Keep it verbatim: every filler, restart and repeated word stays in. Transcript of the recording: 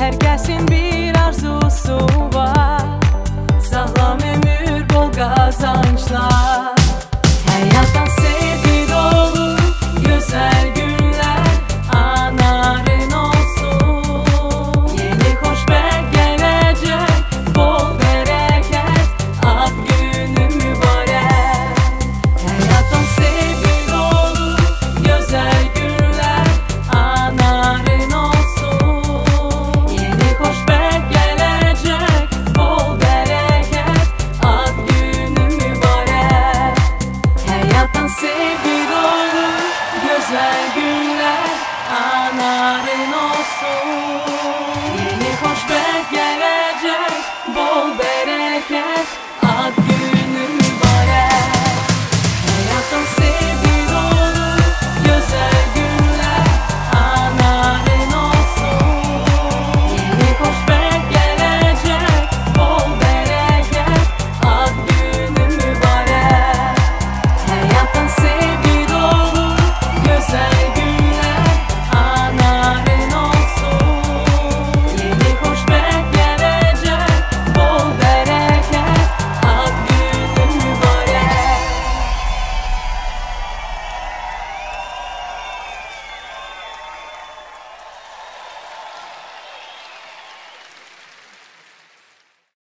Herkesin bir arzusu var, sağlam ömür, bol kazançlar. Hayattan sevgi dolu güzel günler anarın olsun. Yeni hoşbek gelecek, bol bereket, ad günü mübarek. Hayattan sevgi dolu güzel günler anarın olsun. Yeni hoşbek gelecek, bol bereket, ad günü mübarek. Hayattan sevgi dolu güzel günler anarın olsun. Yeni hoşbek